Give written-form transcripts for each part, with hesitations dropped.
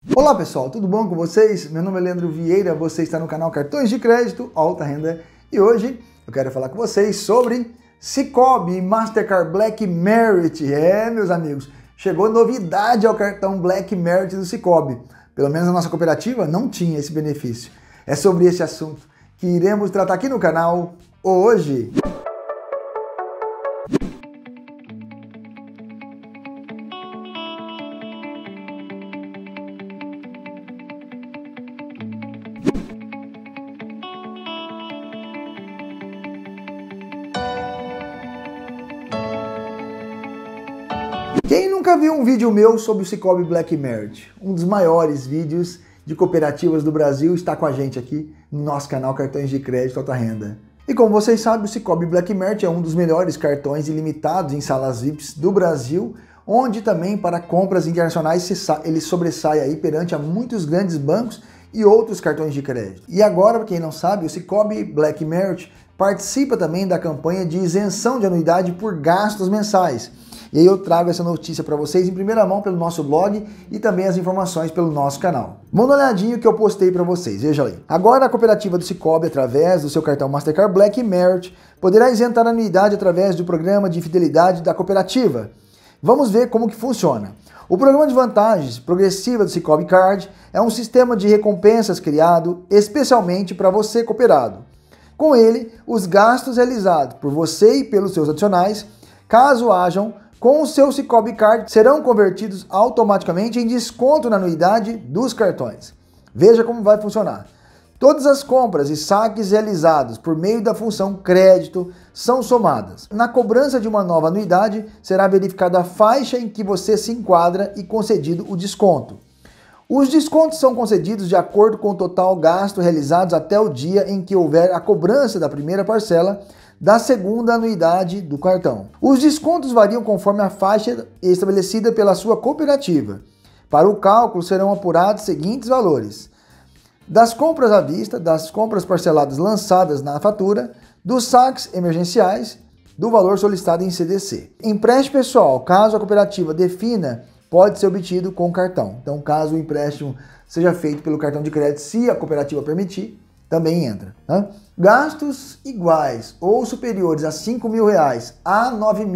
Olá pessoal, tudo bom com vocês? Meu nome é Leandro Vieira, você está no canal Cartões de Crédito Alta Renda e hoje eu quero falar com vocês sobre Sicoob Mastercard Black Merit. Meus amigos, chegou novidade ao cartão Black Merit do Sicoob. Pelo menos a nossa cooperativa não tinha esse benefício. É sobre esse assunto que iremos tratar aqui no canal hoje. Quem nunca viu um vídeo meu sobre o Sicoob Black Merit? Um dos maiores vídeos de cooperativas do Brasil está com a gente aqui no nosso canal Cartões de Crédito Alta Renda. E como vocês sabem, o Sicoob Black Merit é um dos melhores cartões ilimitados em salas VIPs do Brasil, onde também para compras internacionais ele sobressai aí perante a muitos grandes bancos e outros cartões de crédito. E agora, para quem não sabe, o Sicoob Black Merit participa também da campanha de isenção de anuidade por gastos mensais. E aí eu trago essa notícia para vocês em primeira mão pelo nosso blog e também as informações pelo nosso canal. Manda uma olhadinha que eu postei para vocês, veja aí. Agora a cooperativa do Sicoob, através do seu cartão Mastercard Black Merit, poderá isentar a anuidade através do programa de fidelidade da cooperativa. Vamos ver como que funciona. O programa de vantagens progressiva do Sicoob Card é um sistema de recompensas criado especialmente para você cooperado. Com ele, os gastos realizados por você e pelos seus adicionais, caso hajam, com o seu Sicoob Card, serão convertidos automaticamente em desconto na anuidade dos cartões. Veja como vai funcionar. Todas as compras e saques realizados por meio da função crédito são somadas. Na cobrança de uma nova anuidade, será verificada a faixa em que você se enquadra e concedido o desconto. Os descontos são concedidos de acordo com o total gasto realizados até o dia em que houver a cobrança da primeira parcela da segunda anuidade do cartão. Os descontos variam conforme a faixa estabelecida pela sua cooperativa. Para o cálculo serão apurados os seguintes valores: das compras à vista, das compras parceladas lançadas na fatura, dos saques emergenciais, do valor solicitado em CDC. Empréstimo pessoal, caso a cooperativa defina, pode ser obtido com o cartão. Então, caso o empréstimo seja feito pelo cartão de crédito, se a cooperativa permitir, também entra. Tá? Gastos iguais ou superiores a R$ 5.000 a R$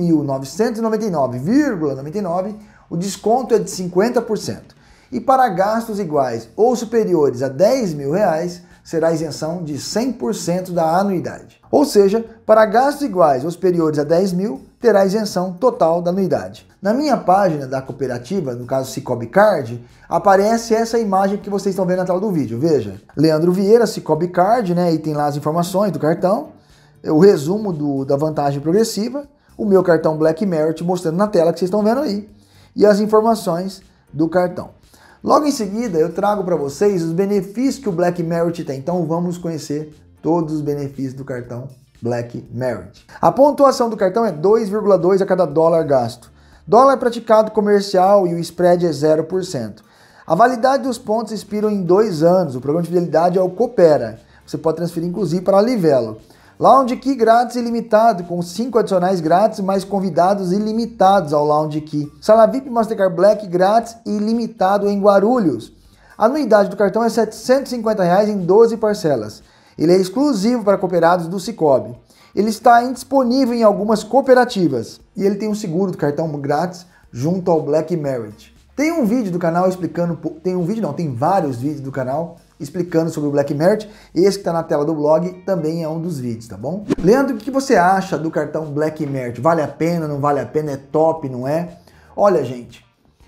9.999,99, o desconto é de 50%. E para gastos iguais ou superiores a R$ 10.000, será isenção de 100% da anuidade. Ou seja, para gastos iguais ou superiores a 10.000, terá isenção total da anuidade. Na minha página da cooperativa, no caso Sicoob Card, aparece essa imagem que vocês estão vendo na tela do vídeo. Veja, Leandro Vieira, Sicoob Card, né? E tem lá as informações do cartão, o resumo da vantagem progressiva, o meu cartão Black Merit mostrando na tela que vocês estão vendo aí, e as informações do cartão. Logo em seguida, eu trago para vocês os benefícios que o Black Merit tem. Então vamos conhecer todos os benefícios do cartão Black Merit. A pontuação do cartão é 2,2 a cada dólar gasto. Dólar praticado comercial e o spread é 0%. A validade dos pontos expira em 2 anos. O programa de fidelidade é o Coopera. Você pode transferir inclusive para a Livelo. Lounge Key grátis ilimitado, com 5 adicionais grátis, mais convidados ilimitados ao Lounge Key. Sala VIP Mastercard Black grátis e ilimitado em Guarulhos. A anuidade do cartão é R$ 750 em 12 parcelas. Ele é exclusivo para cooperados do Sicoob. Ele está indisponível em algumas cooperativas. E ele tem um seguro do cartão grátis junto ao Black Merit. Tem um vídeo do canal explicando... Tem vários vídeos do canal explicando sobre o Black Merit. Esse que está na tela do blog também é um dos vídeos, tá bom? Leandro, o que você acha do cartão Black Merit? Vale a pena, não vale a pena? É top, não é? Olha, gente,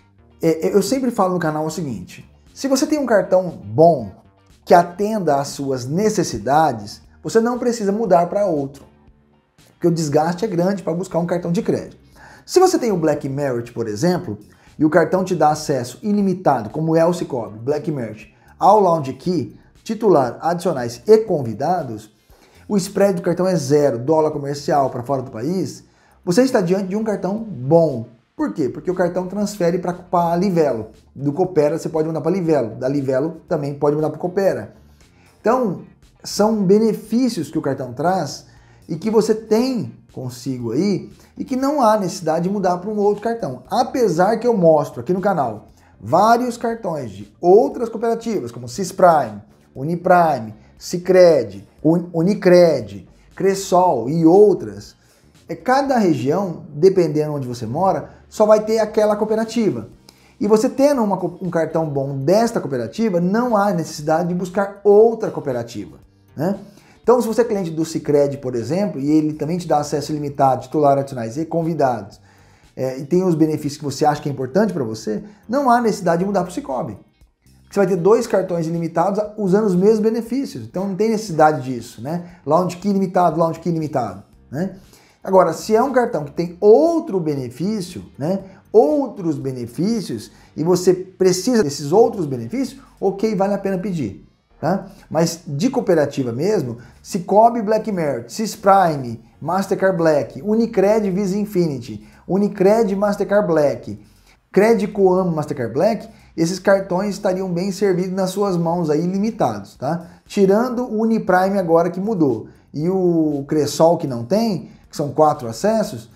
eu sempre falo no canal o seguinte: se você tem um cartão bom, que atenda às suas necessidades, você não precisa mudar para outro, porque o desgaste é grande para buscar um cartão de crédito. Se você tem o Black Merit, por exemplo, e o cartão te dá acesso ilimitado, como é o Sicoob Black Merit, ao Lounge Key, titular, adicionais e convidados, o spread do cartão é 0, dólar comercial para fora do país, você está diante de um cartão bom. Por quê? Porque o cartão transfere para a Livelo. Do Coopera você pode mandar para a Livelo, da Livelo também pode mandar para o Coopera. Então, são benefícios que o cartão traz e que você tem consigo aí e que não há necessidade de mudar para um outro cartão. Apesar que eu mostro aqui no canal vários cartões de outras cooperativas, como Sisprime, Uniprime, Sicredi, Unicred, Cressol e outras, cada região, dependendo onde você mora, só vai ter aquela cooperativa. E você tendo um cartão bom desta cooperativa, não há necessidade de buscar outra cooperativa, né? Então, se você é cliente do Sicredi, por exemplo, e ele também te dá acesso ilimitado, titulares adicionais e convidados, e tem os benefícios que você acha que é importante para você, não há necessidade de mudar para o Cicobi. Você vai ter 2 cartões ilimitados usando os mesmos benefícios, então não tem necessidade disso, né? Lounge Key ilimitado, Lounge Key ilimitado, né? Agora, se é um cartão que tem outro benefício, né? Outros benefícios, e você precisa desses outros benefícios, ok, vale a pena pedir. Tá? Mas de cooperativa mesmo, Cicobi Black Merit, Sisprime, Mastercard Black, Unicred Visa Infinity, Unicred Mastercard Black, Credit Coam Mastercard Black, esses cartões estariam bem servidos nas suas mãos aí, limitados, tá? Tirando o Uniprime agora que mudou, e o Cressol que não tem, que são 4 acessos,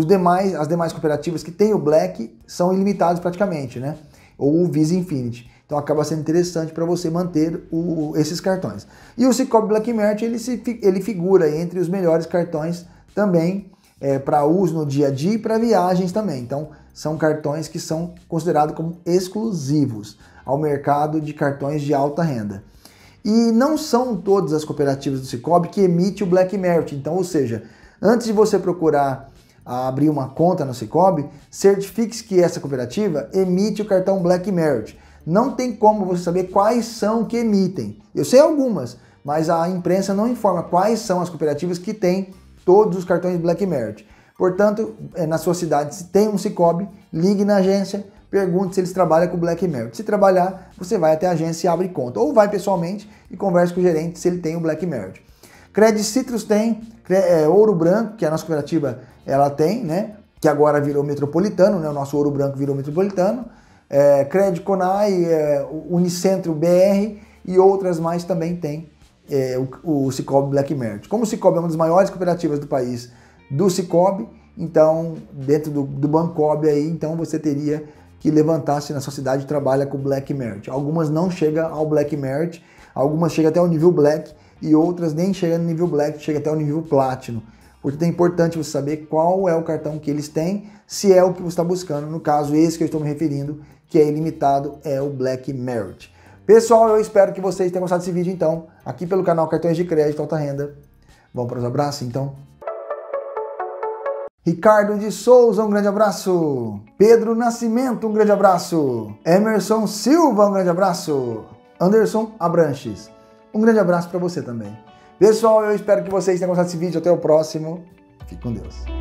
as demais cooperativas que tem o Black são ilimitados praticamente, né? Ou o Visa Infinity. Então acaba sendo interessante para você manter esses cartões. E o Cicobi Black Merit, ele figura entre os melhores cartões também para uso no dia a dia e para viagens também. Então são cartões que são considerados como exclusivos ao mercado de cartões de alta renda. E não são todas as cooperativas do Cicobi que emitem o Black Merit. Então, ou seja, antes de você procurar abrir uma conta no Cicobi, certifique-se que essa cooperativa emite o cartão Black Merit. Não tem como você saber quais são que emitem. Eu sei algumas, mas a imprensa não informa quais são as cooperativas que têm todos os cartões Black Merit. Portanto, na sua cidade, se tem um Cicobi, ligue na agência, pergunte se eles trabalham com Black Merit. Se trabalhar, você vai até a agência e abre conta. Ou vai pessoalmente e converse com o gerente se ele tem o Black Merit. Credit Citrus tem, Ouro Branco, que a nossa cooperativa ela tem, né? Que agora virou metropolitano, né? O nosso Ouro Branco virou metropolitano. Credit Conai, Unicentro BR e outras mais também tem o Cicobi Black Merit. Como o Cicobi é uma das maiores cooperativas do país do Cicobi, então dentro do Bancobi aí, então você teria que levantar se na sua cidade trabalha com Black Merit. Algumas não chegam ao Black Merit, algumas chegam até o nível Black e outras nem chegam no nível Black, chegam até o nível Platinum. Portanto, é importante você saber qual é o cartão que eles têm, se é o que você está buscando. No caso, esse que eu estou me referindo, que é ilimitado, é o Black Merit. Pessoal, eu espero que vocês tenham gostado desse vídeo, então, aqui pelo canal Cartões de Crédito Alta Renda. Vamos para os abraços, então? Ricardo de Souza, um grande abraço. Pedro Nascimento, um grande abraço. Emerson Silva, um grande abraço. Anderson Abranches, um grande abraço para você também. Pessoal, eu espero que vocês tenham gostado desse vídeo. Até o próximo. Fique com Deus.